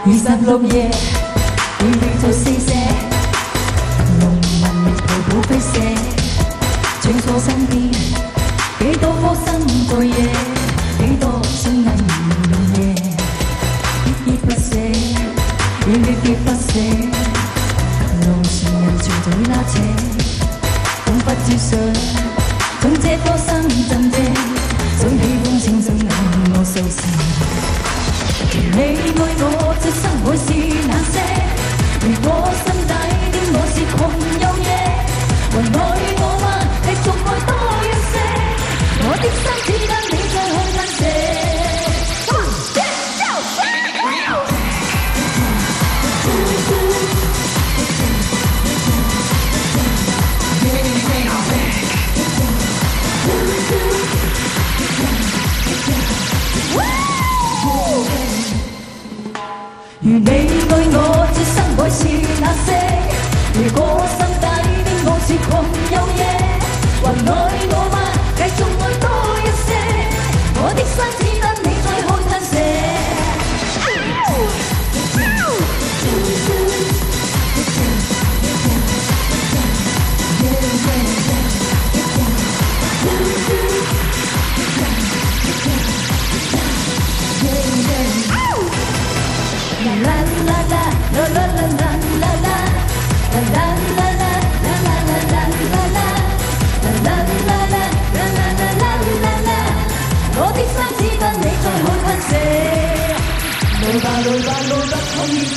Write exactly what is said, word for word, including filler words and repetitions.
二十六夜，會叫做四射，農民亦徒步飛射，穿梭身邊，幾多顆心在野，幾多星藝如夜，依依不捨，依依不捨，路前人潮在拉扯，彷彿只想從這顆心震借，想喜歡清新眼我數時。你愛我這生活是那些，如果心底的我是窮有野，還愛我嗎？繼續愛多一些，我的心只跟你再去吞瀉。如你愛我，這生活是那些，如果心底的我是窮有野，還愛我嗎？繼續愛多一些，我的心只跟你再去吞瀉。啦啦啦啦啦啦啦啦啦啦啦啦啦啦啦啦啦啦啦，我的心只跟你再去吞瀉，來吧來吧來吧，可以。